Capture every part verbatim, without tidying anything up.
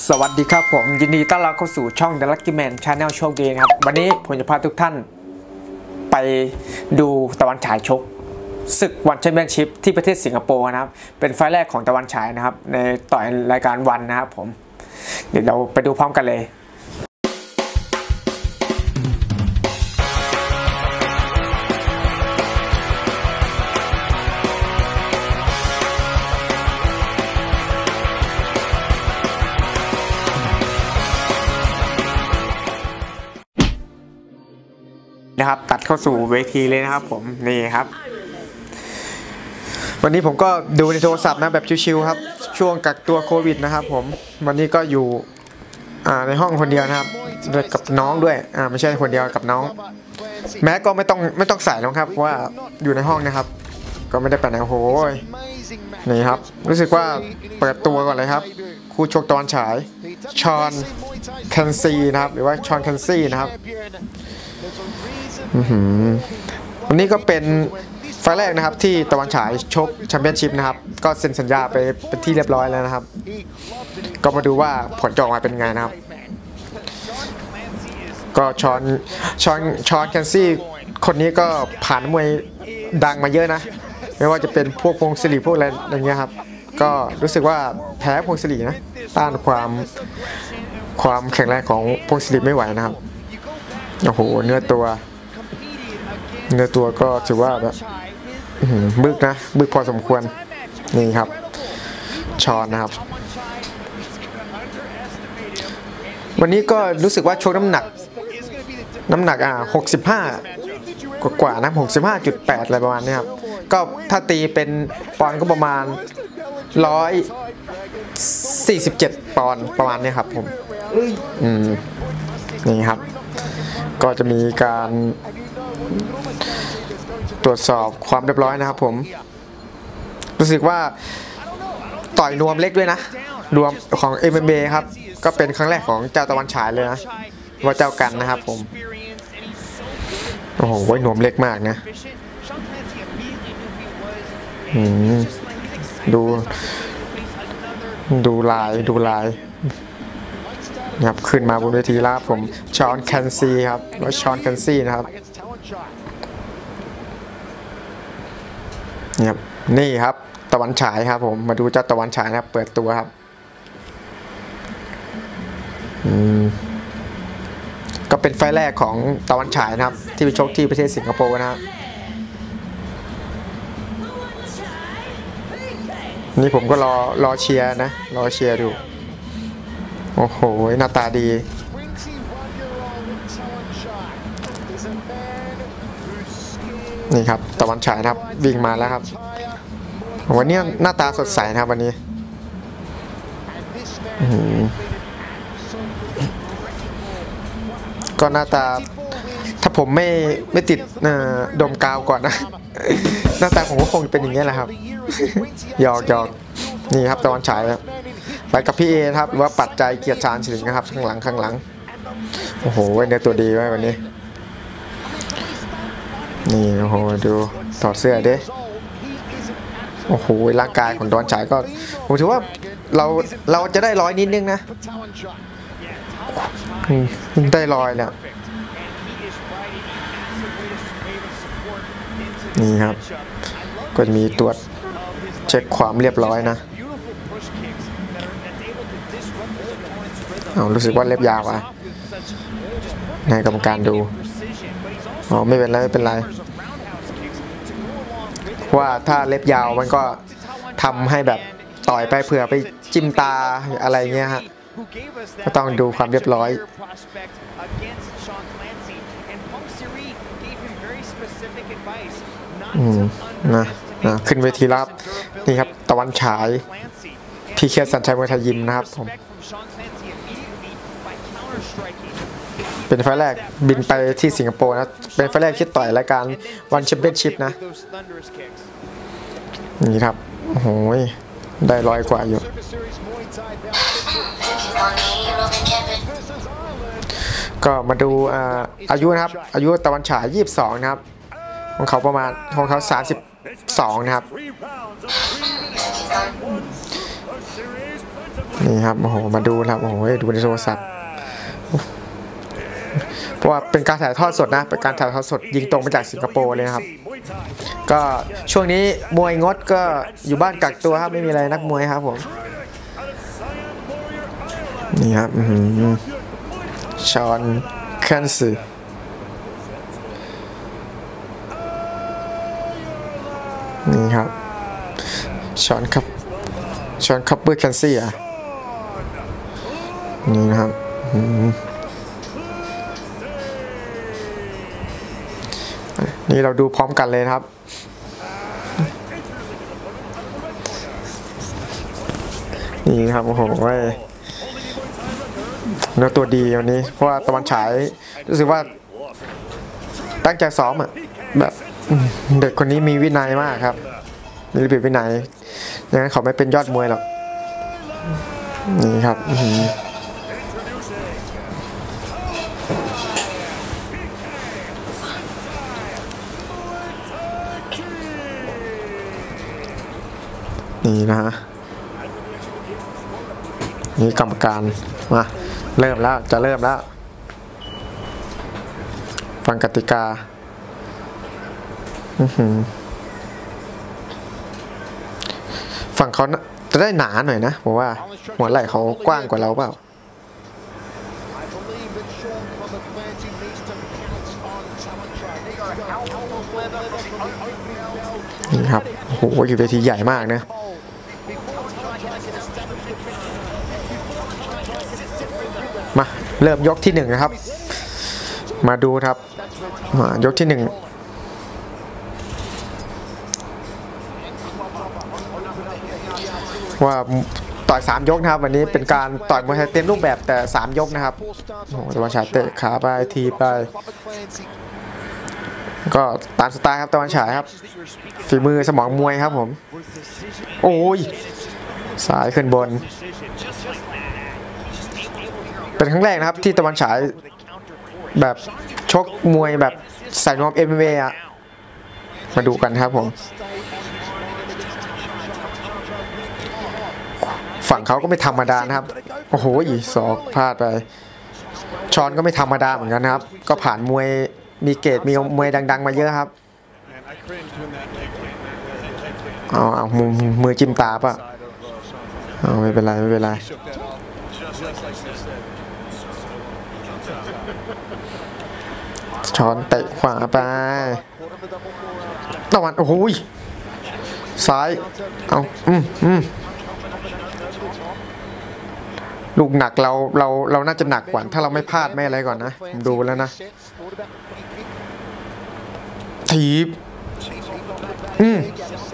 สวัสดีครับผมยินดีต้อนรับเข้าสู่ช่อง The Lucky Man Channel โชคดีนะครับวันนี้ผมจะพาทุกท่านไปดูตะวันฉายชกศึกวันแชมเปี้ยนชิพที่ประเทศสิงคโปร์นะครับเป็นไฟล์แรกของตะวันฉายนะครับในต่อยรายการวันนะครับผมเดี๋ยวเราไปดูพร้อมกันเลยนะครับตัดเข้าสู่เวทีเลยนะครับผมนี่ครับวันนี้ผมก็ดูในโทรศัพท์นะแบบชิวๆครับช่วงกักตัวโควิดนะครับผมวันนี้ก็อยู่ในห้องคนเดียวนะครับด้วยกับน้องด้วยอ่าไม่ใช่คนเดียวกับน้องแม้ก็ไม่ต้องไม่ต้องใส่แล้วครับเพราะว่าอยู่ในห้องนะครับก็ไม่ได้ไปไหนโอ้โหนี่ครับรู้สึกว่าเปิดตัวก่อนเลยครับคู่ชกตะวันฉายชอนแคนซีนะครับหรือว่าชอนแคนซี่นะครับวันนี้ก็เป็นไฟล์แรกนะครับที่ตะวันฉายชกแชมเปี้ยนชิพนะครับก็เซ็นสัญญาไปเป็นที่เรียบร้อยแล้วนะครับก็มาดูว่าผลจะออกมาเป็นไงนะครับก็ชอนชอนชอนแคนซี่คนนี้ก็ผ่านมวยดังมาเยอะนะไม่ว่าจะเป็นพวกพงศิริพวกอะไรอย่างเงี้ยครับก็รู้สึกว่าแพ้พงศิรินะต้านความความแข็งแรงของพงศิริไม่ไหวนะครับโอ้โหเนื้อตัวเนื้อตัวก็ถือว่าแบบบึกนะบึกพอสมควรนี่ครับชอนนะครับวันนี้ก็รู้สึกว่าชกน้ำหนักน้ำหนักอ่ะหกสิบห้ากว่ากว่านะหกสิบห้าจุดแปดอะไรประมาณนี้ครับก็ถ้าตีเป็นปอนด์ก็ประมาณร้อยสี่สิบเจ็ดปอนด์ประมาณนี้ครับผมอืมนี่ครับก็จะมีการตรวจสอบความเรียบร้อยนะครับผมรู้สึกว่าต่อยนวมเล็กด้วยนะรวมของ เอ็ม เอ็ม เอ ครับก็เป็นครั้งแรกของเจ้าตะวันฉายเลยนะว่าเจ้ากันนะครับผมโอ้โหนวมเล็กมากนะอืมดูดูลายดูลายครับขึ้นมาบนเวทีแล้วผมชอนแคนซีครับแล้วชอนแคนซีนะครับนี่ครับนี่ครับตะวันฉายครับผมมาดูเจ้าตะวันฉายนะครับเปิดตัวครับอืมก็เป็นไฟล์แรกของตะวันฉายนะครับที่ไปชกที่ประเทศสิงคโปร์นะครับนี่ผมก็รอรอเชียร์นะรอเชียร์ดูโอ้โหหน้าตาดีนี่ครับตะวันฉายนะครับวิ่งมาแล้วครับวันนี้หน้าตาสดใสนะครับวันนี้ก็หน้าตาถ้าผมไม่ไม่ติดดมกาวก่อนนะหน้าตาผมก็คงเป็นอย่างนี้แหละครับหยอกหยอกนี่ครับตะวันฉายครับไปกับพี่เอครับหรือว่าปัจจัยเกียรติชาญสิงห์นะครับข้างหลังข้างหลังโอ้โหเนื้อตัวดีไว้วันนี้นี่โอ้โหดูถอดเสื้อเด้โอ้โหร่างกายของตะวันฉายก็ผมถือว่าเราเราจะได้ร้อยนิดนึงนะได้ร้อยแล้วนี่ครับก็มีตรวจเช็คความเรียบร้อยนะเอารู้สึกว่าเล็บยาวอ่ะให้กรรมการดูอ๋อไม่เป็นไรไม่เป็นไรว่าถ้าเล็บยาวมันก็ทำให้แบบต่อยไปเผื่อไปจิ้มตาอะไรเงี้ยฮะก็ต้องดูความเรียบร้อยอืมนะนะขึ้นเวทีรับนี่ครับตะวันฉายพีเคสัญชัยมวยไทยยิมนะครับผมเป็นไฟล์แรกบินไปที่สิงคโปร์นะเป็นไฟล์แรกที่ต่อยรายการวันแชมเปี้ยนชิพนะนี่ครับโอ้โหได้ร้อยกว่าอยู่ก็มาดูอายุนะครับอายุตะวันฉายยี่สิบสองนะครับของเขาประมาณของเขาสามสิบสองนะครับนี่ครับโอ้โหมาดูครับโอ้โหดูในโทรศัพท์เพราะว่าเป็นการถ่ายทอดสดนะเป็นการถ่ายทอดสดยิงตรงมาจากสิงคโปร์เลยนะครับก็ช่วงนี้มวยงดก็อยู่บ้านกักตัวครับไม่มีอะไรนักมวยครับผมนี่ครับชอนแคนซีนี่ครับชอนครับชอนคัพเปอร์แคนซี่อ่ะนี่นะครับนี่เราดูพร้อมกันเลยนะครับนี่ครับโอ้โหเนื้อตัวดีวันนี้เพราะว่าตะวันฉายรู้สึกว่าตั้งใจซ้อมอ่ะแบบเด็กคนนี้มีวินัยมากครับมีระเบียบวินัยอย่างนั้นเขาไม่เป็นยอดมวยหรอกนี่ครับนี่นะฮะนี่กรรมการมาเริ่มแล้วจะเริ่มแล้วฟังกติกาฝั่งเขาจะได้หนาหน่อยนะผมว่าหัวไหล่เขากว้างกว่าเราเปล่านี่ครับโอ้โหอยู่เวทีใหญ่มากนะมาเริ่มยกที่หนึ่งนะครับมาดูครับมายกที่หนึ่งว่าต่อยสามยกนะครับวันนี้เป็นการต่อยมวยไทยเต็มรูปแบบแต่สามยกนะครับโอ้ตะวันฉายเตะขาไปทีไปก็ตามสไตล์ครับตะวันฉายครับฝีมือสมองมวยครับผมโอ้ยสายขึ้นบนเป็นครั้งแรกนะครับที่ตะวันฉายแบบชกมวยแบบใส่นวม เอ็ม เอ็ม เอ อะมาดูกันครับผมฝั่งเขาก็ไม่ธรรมดานะครับโอ้โหอีศอกพลาดไปชอนก็ไม่ธรรมดาเหมือนกันนะครับก็ผ่านมวยมีเกรดมีมวยดังๆมาเยอะครับเอาเอามือมือจิ้มตาป่ะเอาไม่เป็นไรไม่เป็นไรชอนเตะขวาไปตะวันโอ้โหซ้ายเอาอืมอืมลูกหนักเราเราเราน่าจะหนักกว่าถ้าเราไม่พลาดไม่อะไรก่อนนะผมดูแล้วนะทีบอืม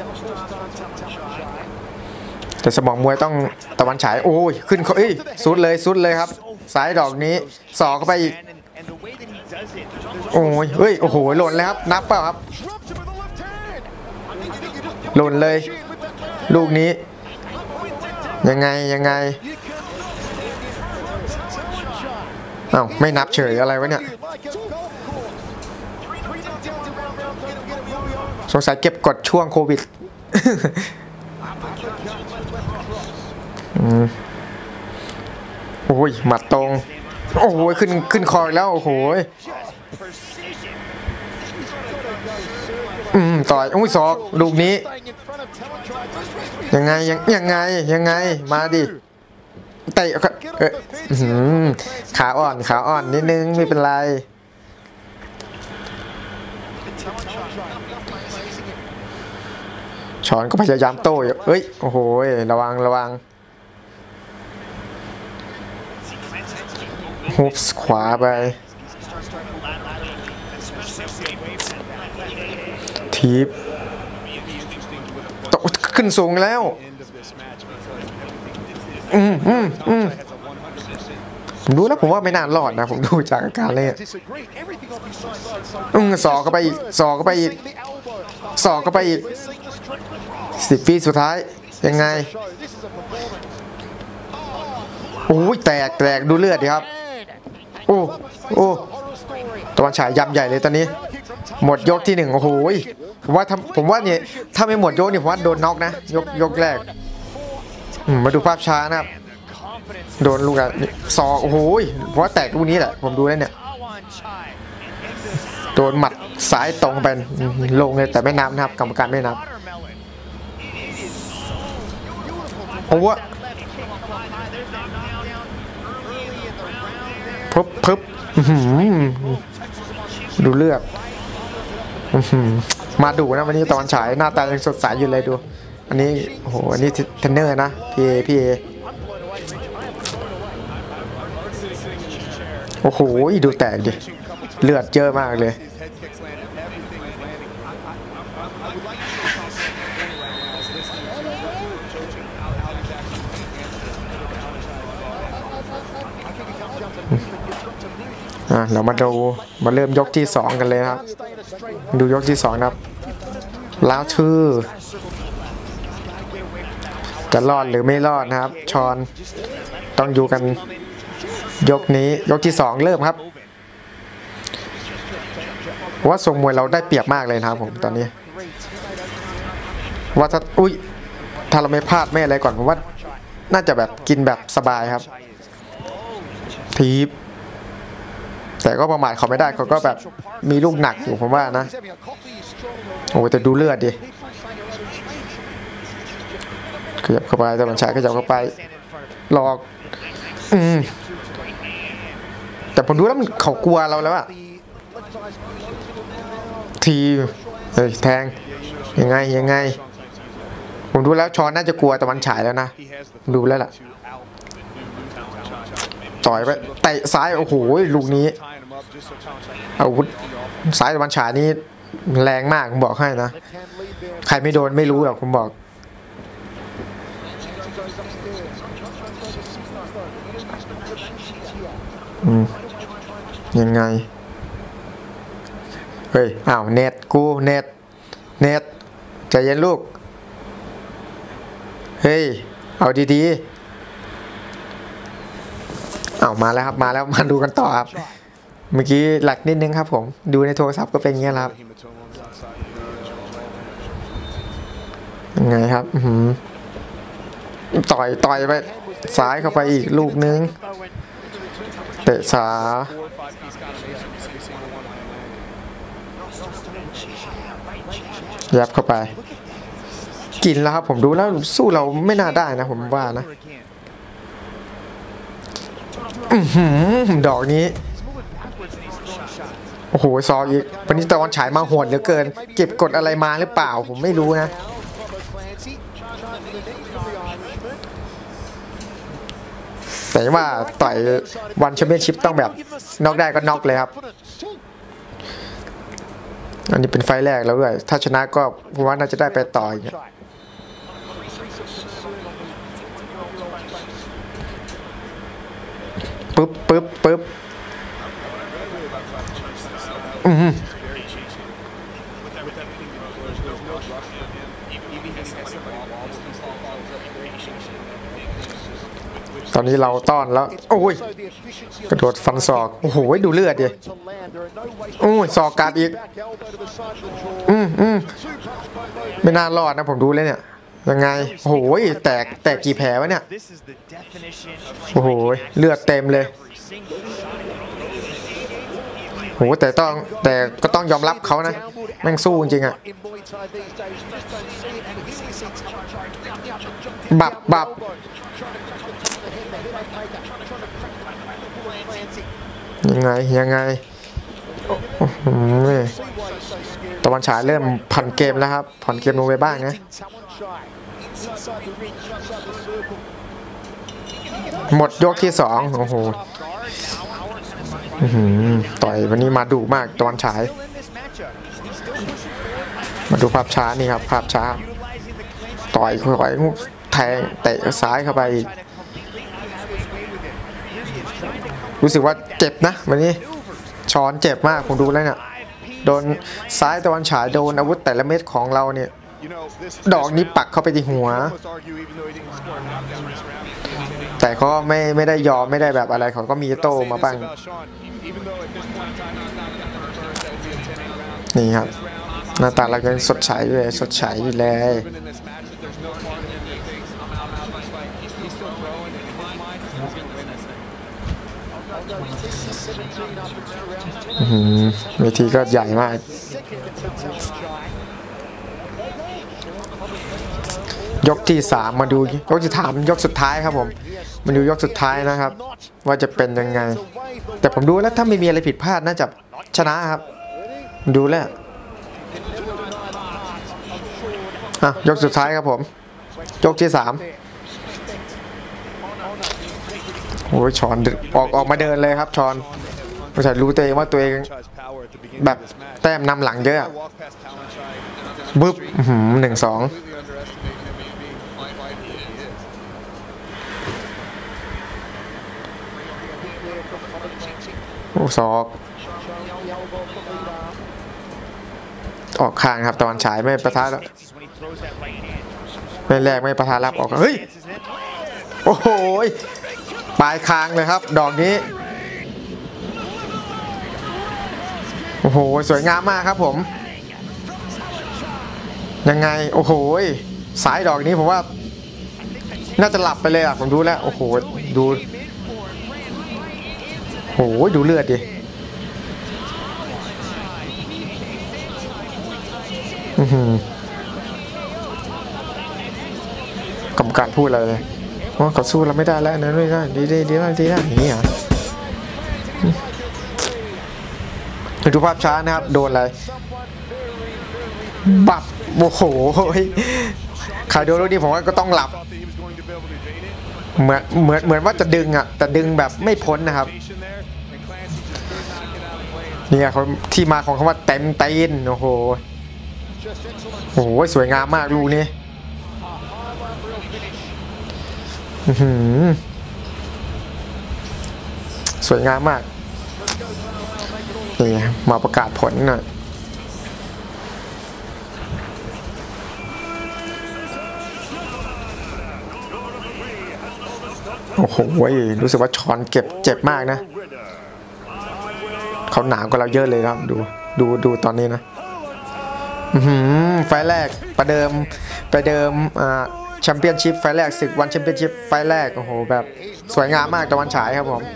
แต่สมองมวยต้องตะวันฉายโอ้ยขึ้นเขาเอ้ยสุดเลยสุดเลยครับซ้ายดอกนี้สอกเข้าไปอีกโอ้ยเฮ้ยโอ้โหหล่นแล้วครับนับเปล่าครับหล่นเลยลูกนี้ยังไงยังไงอ้าวไม่นับเฉยอะไรวะเนี่ยสงสัยเก็บกดช่วงโควิดโอ้ยหมัดตรงโอ้โหขึ้นขึ้นคอแล้วโอ้โหอืมต่อยอุ้ยศอกลูกนี้ยังไงยังยังไงยังไงมาดิเตะเออขาอ่อนขาอ่อนนิดนึงไม่เป็นไรช้อนก็พยายามโต้อยู่เอ้ยโอ้โหระวังระวังฮุบขวาไปทีบตกขึ้นสูงแล้วอืมอืมอืมผมดูแล้วผมว่าไม่น่ารอดนะผมดูจากอาการเลยอืมสอกเข้าไปอีกสอกเข้าไปอีกสอกเข้าไปอีกสิบวิสุดท้ายยังไงโอ้ยแตกแตกดูเลือดดิครับโอ้โอ้ตะวันฉายยำใหญ่เลยตอนนี้หมดยกที่หนึ่งโอ้โหผมว่าผมว่าเนี่ยถ้าไม่หมดยกนี่ผมว่าโดนน็อกนะยกยกแรกมาดูภาพช้านะครับโดนลูกอะซอกโอ้โหเพราะว่าแตกลูกนี้แหละผมดูแล้วเนี่ยโดนหมัดซ้ายตรงไปลงเลยแต่ไม่นับนะครับกรรมการไม่นับโอ้วะพึบพึบดูเลือดมาดูนะวันนี้ตอนฉายหน้าตายังสดใสอยู่เลยดูอันนี้โอ้โหอันนี้เทรนเนอร์นะพี่เอพี่เอโอ้โหดูแตกดิเลือดเยอะมากเลยอ่ะเรามาดูมาเริ่มยกที่สองกันเลยครับดูยกที่สองครับแล้วชื่อจะรอดหรือไม่รอดนะครับชอนต้องอยู่กันยกนี้ยกที่สองเริ่มครับว่าทรงมวยเราได้เปรียบมากเลยนะครับผมตอนนี้ว่าถ้าอุ้ยถ้าเราไม่พลาดไม่อะไรก่อนผมว่าน่าจะแบบกินแบบสบายครับทีบแต่ก็ประมาทเขาไม่ได้เขาก็แบบมีลูกหนักอยู่ผมว่านะโอ้แต่ดูเลือดดิขยับเข้าไปแต่มันใช้ขยับเข้าไปหลอกอืมแต่ผมดูแล้วมันเขากลัวเราแล้วอะทีเฮ้ยแทงยังไงยังไงผมดูแล้วชอนน่าจะกลัวตะวันฉายแล้วนะดูแล้วล่ะต่อยไปเตะซ้ายโอ้โหลูกนี้อาวุธซ้ายตะวันฉายนี่แรงมากผมบอกให้นะใครไม่โดนไม่รู้หรอกผมบอกอืมยังไงเฮ้ยอ้าวเน็ตกูเน็ตเน็ตใจเย็นลูกเฮ้ยเอาดีๆเอามาแล้วครับมาแล้วมาดูกันต่อครับเมื่อกี้หลักนิดนึงครับผมดูในโทรศัพท์ก็เป็นอย่างนี้ครับยังไงครับต่อยต่อยไปซ้ายเข้าไปอีกลูกนึงเตะขายับเข้าไปกินแล้วครับผมดูแล้วสู้เราไม่น่าได้นะผมว่านะดอกนี้โอ้โหซออีกวันนี้ตะวันฉายมาโหดเหลือเกินเก็บกดอะไรมาหรือเปล่าผมไม่รู้นะแต่ว่าต่อยวันแชมเปี้ยนชิพต้องแบบน็อกได้ก็น็อกเลยครับอันนี้เป็นไฟแรกแล้วด้วยถ้าชนะก็ผมว่าน่าจะได้ไปต่ออย่างเงี้ยปึ๊บปึ๊บปึ๊บอืมตอนนี้เราต้อนแล้วโอ้ยกระโดดฟันศอกโอ้โหดูเลือดดิโอ้ยศอกกาดอีกอืมอืมไม่น่ารอดนะผมดูเลยเนี่ยยังไงโอ้โหแตกแตกกี่แผลวะเนี่ยโอ้โหเลือดเต็มเลยโอ้โหแต่ต้องแต่ก็ต้องยอมรับเขานะแม่งสู้จริงๆอะบับบับยังไงยังไงตะวันฉายเริ่มผ่อนเกมแล้วครับผ่อนเกมลงไปบ้างนะหมดยกที่สองโอ้โหต่อยวันนี้มาดุมากตะวันฉายมาดูภาพช้านี่ครับภาพช้าต่อยต่อยแทงเตะซ้ายเข้าไปรู้สึกว่าเจ็บนะวันนี้ชอนเจ็บมากผมดูแล้วเนี่ยโดนซ้ายตะวันฉายโดนอาวุธแต่ละเม็ดของเราเนี่ยดอกนี้ปักเข้าไปที่หัวแต่เขาไม่ไม่ได้ยอมไม่ได้แบบอะไรเขาก็มีโต้มาบ้างนี่ครับหน้าตาเรายังสดใสอยู่เลยสดใสอยู่เลยเวทีก็ใหญ่มากยกที่สามมาดูยกที่ถามยกสุดท้ายครับผมมาดูยกสุดท้ายนะครับว่าจะเป็นยังไงแต่ผมดูแล้วถ้าไม่มีอะไรผิดพลาดน่าจะชนะครับดูแล้วอ่ะยกสุดท้ายครับผมยกที่สามโอ้ยชอนออกออกมาเดินเลยครับชอนไม่ใช่รู้ตัวเองว่าตัวเองแบบแต้มนำหลังเยอะบึ๊บหนึ่งสองโอ้ศอกออกข้างครับตะวันฉายไม่ประทะแล้วไม่แรกไม่ประทะรับออกเฮ้ยโอ้โหปลายคางเลยครับดอกนี้โอ้โหสวยงามมากครับผมยังไงโอ้โหสายดอกนี้ผมว่าน่าจะหลับไปเลยอ่ะผมดูแล้วโอ้โหดูโอ้โหดูเลือดดิกรรมการพูดอะไรเลยว่าเขาสู้เราไม่ได้แล้วนะไม่ได้ดีดีดีมากดีนะอย่างนี้เหรอดูภาพช้านะครับโดนอะไรบับโอ้โหใครโดนลูกนี้ผมว่าก็ต้องหลับเหมือนเหมือนเหมือนว่าจะดึงอ่ะแต่ดึงแบบไม่พ้นนะครับนี่เขาที่มาของคำว่าเต็มตีนโอ้โหโอ้โหสวยงามมากลูกนี้สวยงามมากนี่มาประกาศผลหน่อยโอ้โหรู้สึกว่าชอนเก็บเจ็บมากนะเขาหนาวกว่าเราเยอะเลยครับดูดูดูตอนนี้นะไฟแรกประเดิมประเดิมอ่าแชมเปี้ยนชิพไฟแรกศึกวันแชมเปี้ยนชิพไฟแรกโอ้โหแบบสวยงามมากตะวันฉายครับผม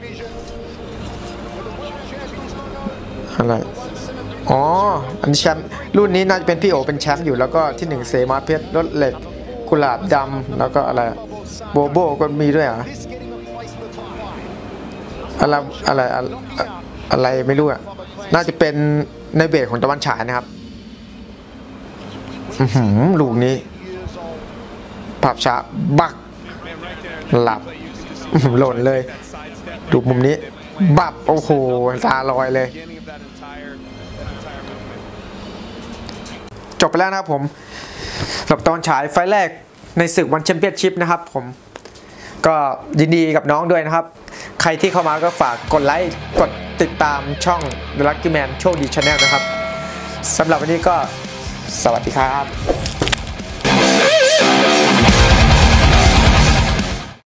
อะไรอ๋ออันแชมป์รุ่นนี้น่าจะเป็นพี่โอเป็นแชมป์อยู่แล้วก็ที่หนึ่งเสมาเพชรรถเหล็กกุหลาบดำแล้วก็อะไรโบโบก็มีด้วยอ่ะอะไรอะไรอะไรไม่รู้อ่ะน่าจะเป็นในเบรกของตะวันฉายนะครับลูกนี้ภาพช้าบักหลับหล่นเลยดูมุมนี้บับโอ้โหตาลอยเลยจบไปแล้วนะครับผมสำหรับตอนฉายไฟแรกในศึกวันแชมเปี้ยนชิพนะครับผมก็ยินดีกับน้องด้วยนะครับใครที่เข้ามาก็ฝากกดไลค์กดติดตามช่อง The Lucky Man โชคดี Channel นะครับสำหรับวันนี้ก็สวัสดีครับ